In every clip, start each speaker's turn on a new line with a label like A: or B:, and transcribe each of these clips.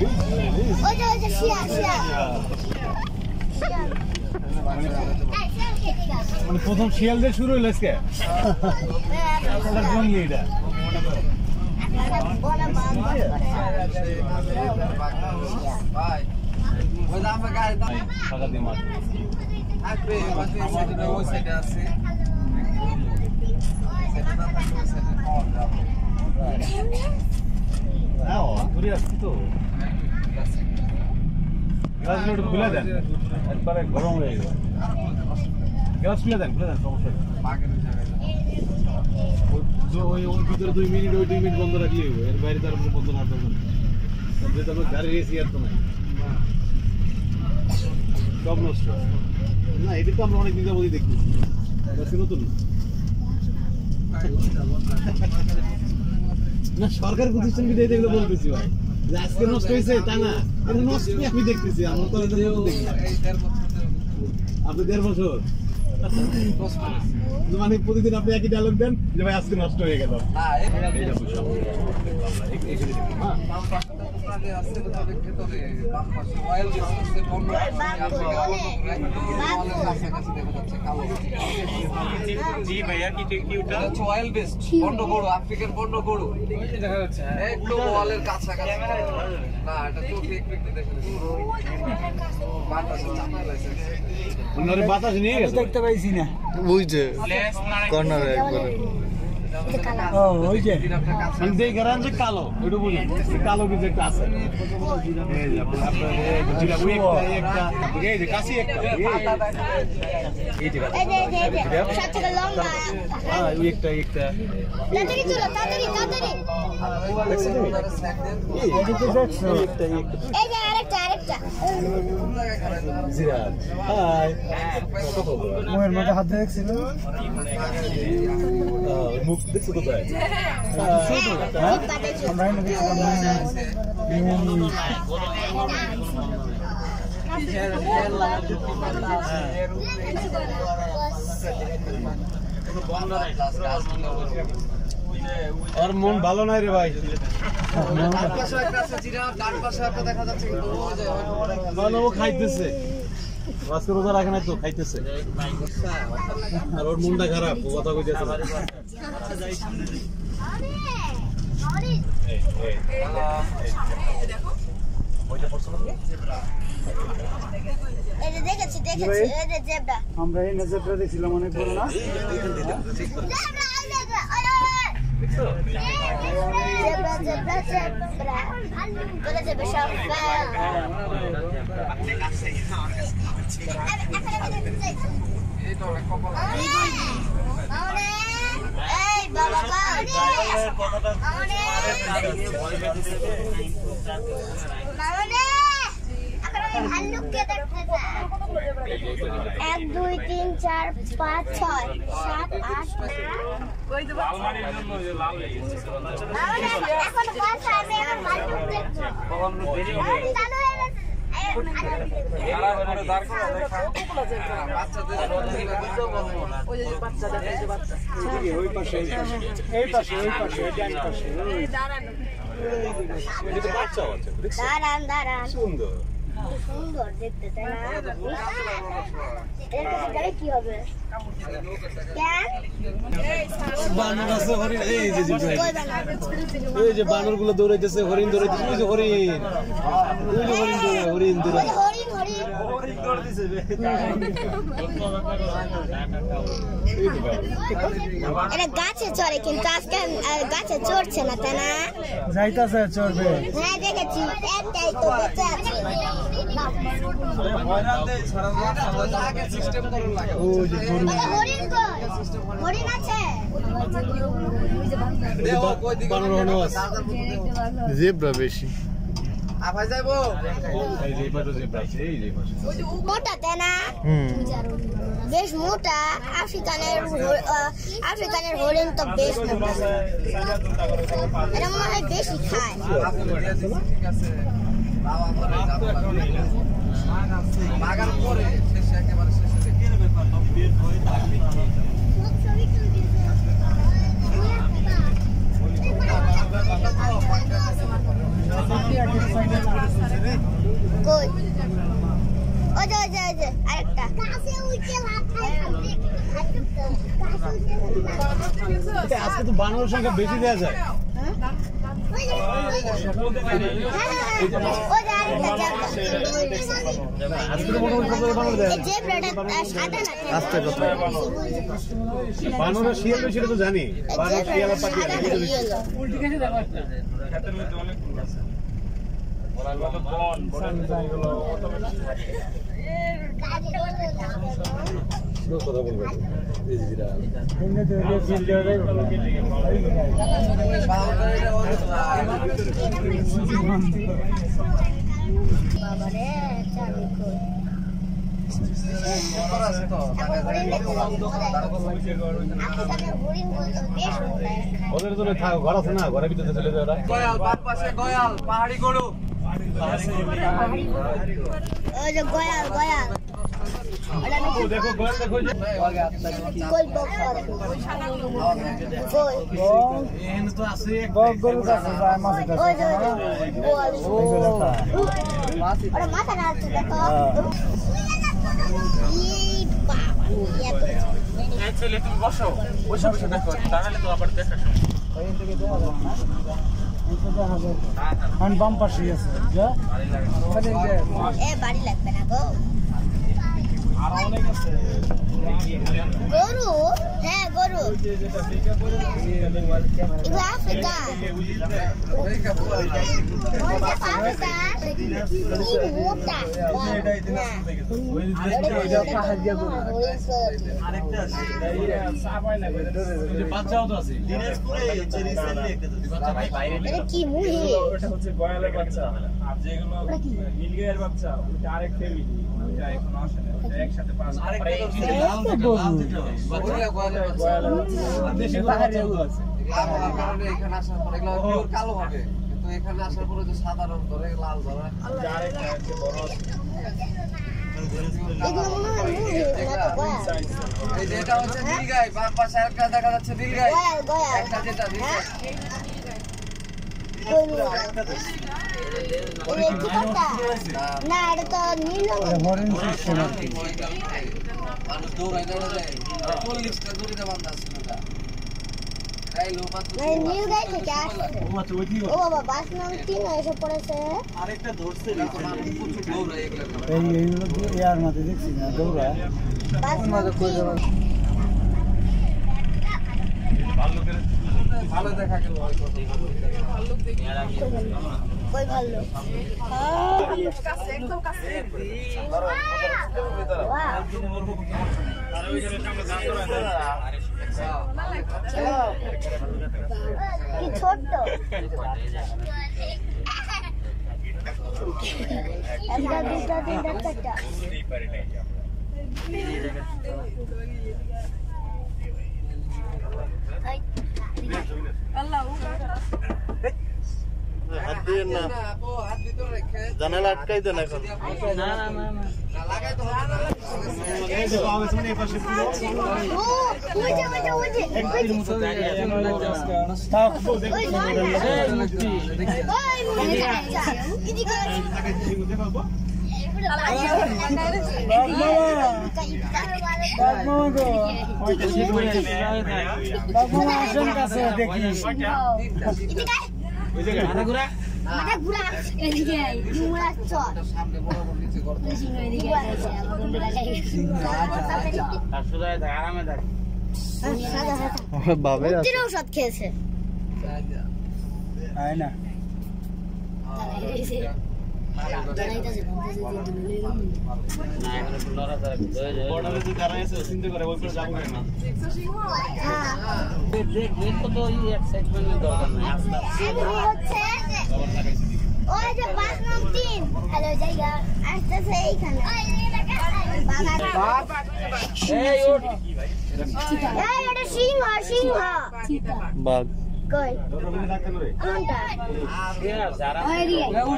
A: মানে প্রথম শিয়াল দিয়ে শুরু হইল আজকে এটা খুলে দেন একবারে গরম হয়ে গেল গ্যাস খুলে দেন সমস্যা ওই ভিতরে 2 মিনিট ওই 2 মিনিট বন্ধ রাখলেই হবে এর বাইরে তার বন্ধ না করবেন তারপরে গাড়ি এসি আর তো নাই সব নষ্ট না এটা তো আমরা অনেক দিন যাবতই দেখতেছি এটা নতুন না সরকারি প্রতিষ্ঠান বিদায় এগুলো বলতেছি ভাই আজকে নষ্ট হয়েছে তা না এটা নষ্ট আমি দেখতেছি আমরা তো দেখি আপনি 1.5 বছর মানে প্রতিদিন আপনি একই ডায়লগ দেন যে ভাই আজকে নষ্ট হয়ে গেল
B: আফ্রিকান বন্য গরু একদম ওয়ালের কাছাকাছি না এটা চোখে
A: বাতাস নিয়ে গেছে দেখতে পাইছি না
C: বুঝছে কর্নারে একবারে
A: ওই যে মানে যে গরান যে কালো ওটা বুঝুন কালো কিছু একটা আছে এই যে আপনার ওই একটা এই যে কাশি একটা এই যে
D: সাতটা লম্বা
A: হ্যাঁ ওই একটা
D: তাড়াতাড়ি চলো তাড়াতাড়ি
A: দেখছেন এই যে দেখছো একটা
D: এই যে আরেকটা
A: জিরাত হাই মোয়ের মধ্যে হাত দেখছিল মুখ দেখছো তো তাই আমরা আর মন ভালো নাই রে ভাই খাইতেছে আজকে রোজা রাখে নাই তো খাইতেছে আর ওর মনটা খারাপ কথা কইতেছে আমরা এই জেব্রা দেখছিলাম অনেক বড় না
D: এক 2 3 4 5 6 7 8 এখন বাস আমি এখন ভাল্লুক দেখবো চালু হয়ে গেছে দাঁড়ান
A: সুন্দর
D: সুন্দর দেখতে তাই না এর কাছে কি হবে
A: বানর আছে হরিণ এই যে বানর গুলো দৌড়াইতেছে হরিণ দৌড়াইতেছে ওই যে হরিণ দৌড়ে
D: এটা গাছে চড়ে কিন্তু আজকে গাছে চড়ছে না তাই না
A: যাইতাছে চড়বে
D: হ্যাঁ দেখেছি একটাই তো বেঁচে আছে হরিণ আছে
C: জেব্রা বেশি
D: মোটা তাই না বেশ মোটা আফ্রিকানের হরিণ তো বেশ মোটা এটা মনে হয় বেশি খায়
A: Gracias.
D: এই যে আরেকটা কাছে উঠে মাথায়
A: আজকে তো বানরের সংখ্যা বেশি দেওয়া যায়। বানরের শিয়াল সেটা তো জানি, বানর শিয়াল পাখি কথা বলবে ওদের জন্য ঘর আছে না, ঘরের ভিতরে চলে যায় ওরা।
B: গয়াল বাম পাশে গয়াল পাহাড়ি গরু
D: ওই যে গয়াল গয়াল
A: দেখো ঘর দেখো
D: কই বক্স কই
A: এখানে তো আছে
E: গরু কাছে যায় মাছ কাছে
D: ওই যে বল ওরে মাথা না আছে দেখো এই বাবা
A: এই ছেলে তুমি বসো, বসে বসে দেখো, তাহলে তো আবার দেখা শুনো।
E: ওই থেকে দেখা যাবে না, এটা দেখা যাবে আর বাম পাশে আছে যা
D: এ বাড়ি লাগবে না গো
A: আর অনেক আছে
D: গরু, হ্যাঁ গরু এগুলো আফ্রিকা
A: বাচ্চাও তো আছে
D: কি মুহি
E: ওটা হচ্ছে গয়ালের বাচ্চা আর যেগুলো নীলগাইয়ের বাচ্চা ওটা আরেক ফ্যামিলি ওটা এখন আসে না ওটা একসাথে পাঁচ
B: এখানে আসার পরে এগুলো পিওর কালো হবে, কিন্তু এখানে আসার পরে যে সাধারণ ধরে লাল ধরে
D: এগুলো মনে হয় মুহি না তো গয়া
B: এই যে এটা হচ্ছে নীলগাই, বাম পাশে আরেকটা দেখা যাচ্ছে নীলগাই,
D: গয়াল গয়াল
B: একটা যেটা নীলগাই
D: না এটা তো নীল
E: হরিণ সিস্টেম আর কি
B: মানুষ দৌড়াই দৌড়াই 40টা দড়িতে বাঁধা আছে ওটা গাইলো মাত্র
D: নীল গাই থেকে আসছে ও বাবা বাস নাম 3 এসে পড়েছে
A: আরেকটা ধরছে
B: প্রচুর দৌড়াই এগুলো
E: এইগুলো ইয়ার মধ্যে দেখছি না দৌড়া
D: বাস নাম 3
B: ভালো দেখা গেল ওই কথা
D: কই ভালো
F: একদম কাছে
D: কি ছোট একটা দুটা তিনটা চারটা
F: আল্লাহ
C: হাত দিয়ে না,
B: হাত ভিতরে রেখে
C: জানালা আটকাই দেন এখন।
B: না লাগাই তো হবে না
A: এই যে পাওয়া গেছে মানে এই পাশে পুরো
D: ও ওই যে
A: একদিন মতো দাঁড়িয়ে আছে
E: থাক
D: ওই
A: দেখাবো
E: আসেন কাছে দেখি
A: ওই জায়গায় মাথা ঘুরা
D: মাথা ঘুরা এদিকে ঘুরা চল
B: সামনে বড় বড় নিচে করতে
A: আর সুদা আরামে থাক
C: বাবে আছে
D: ওষুধ খেয়েছে
E: আয় না
A: বর্ডারে যে দাঁড়ায় আছে চিন্তা করে ওই করে যাবো না
D: ওই যে বাস নাম 3 হ্যালো জায়গা আসতেছে এইখানে এই এটা সিংহ সিংহ
C: বাঘ
D: কই কোনটা এদিকে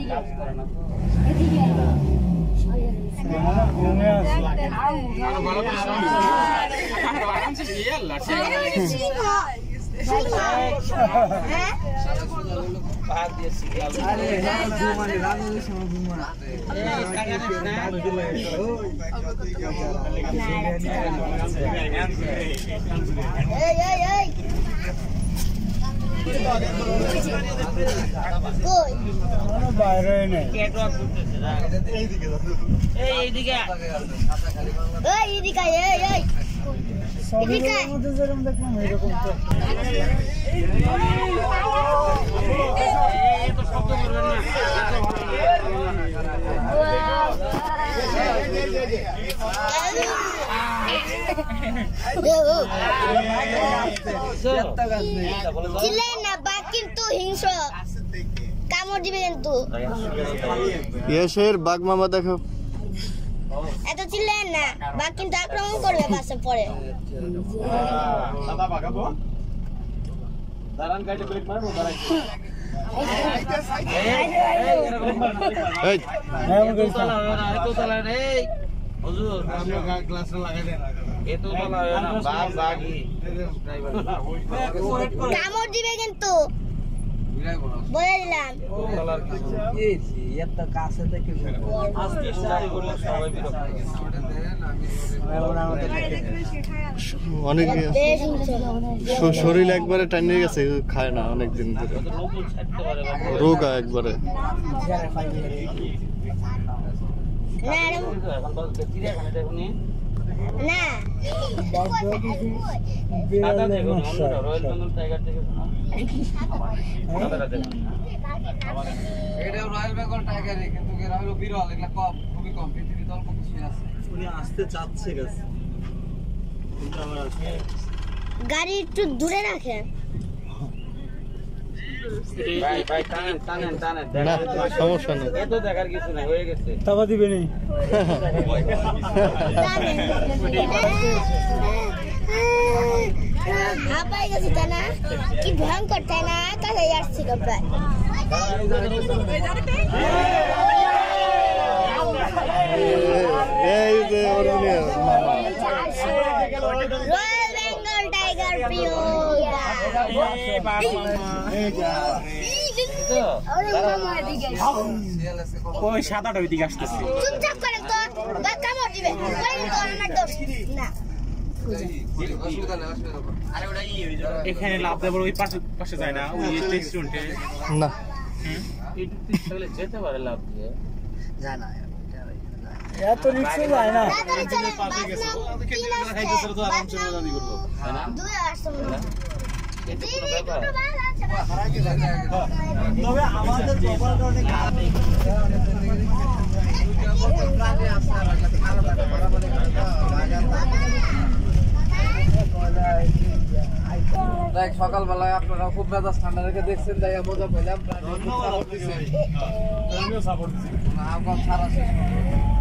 E: ঘুমে আছে
D: সিংহ সিংহ হ্যাঁ
B: আরে হ্যাঁ ঘুমানি রাতের সময় ঘুমানা
D: এই কই
A: বাইরে নেই
D: এইদিকে এদিকে এদিকে
A: মধ্যে যেরকম দেখলাম এরকম তো
D: চিল্লেন না বাঘ কিন্তু হিংস্র কামড় দিবে কিন্তু
C: ইয়েশের বাঘ মামা দেখো
D: এত চিল্লেন না বাঘ কিন্তু আক্রমণ করবে পাশে পরে
A: দাদা বাগাবো দাঁড়ান গাড়ি ব্রেক মারবো দাঁড়াই
C: এই
D: কামড় দিবে কিন্তু বলে দিলাম
C: অনেক
D: বেশ হিংস্র
C: শরীর একবারে টানিয়ে গেছে খায় না অনেক দিন ধরে রোগা একবারে
D: না না
B: এটা রয়্যাল বেঙ্গল টাইগারই কিন্তু এরা হলো বিরল এগুলা কম খুবই কম পৃথিবীতে অল্প কিছুই আছে
E: উনি আসতে চাচ্ছে গেছে
D: গাড়ি একটু দূরে রাখেন
C: না সমস্যা নেই
A: টাকা দিবে নেই
D: হাঁপাই গেছি তাই না কি ভয়ঙ্কর তাই না কাছে আসছিল প্রায়
C: এই যে অরুণের মামা
D: রয়্যাল বেঙ্গল টাইগার প্রিয়
A: ওই 7-8 ওইদিকে আসতেছে
D: চুপচাপ করেন তো বা কামড় দিবে করেন তো আমার দোষ না
B: অসুবিধা নেই অসুবিধা নেই
A: এখানে লাভ দেবার ওই পাশে যায় না ওই রেস্টুরেন্টে
C: না
A: যেতে পারে লাভ দিয়ে
B: যায় না
A: এত রিক্সা যায় না
D: তাড়াতাড়ি চলেন বাস নাম 3 আসছে দুই আসছে
A: তবে আমাদের প্রপার কারণে
B: দেখ সকালবেলায় আপনারা খুব মেজাজ ঠান্ডা রেখে দেখছেন তাই মজা পেলাম
A: সাপোর্ট দিচ্ছি
B: সারা শেষ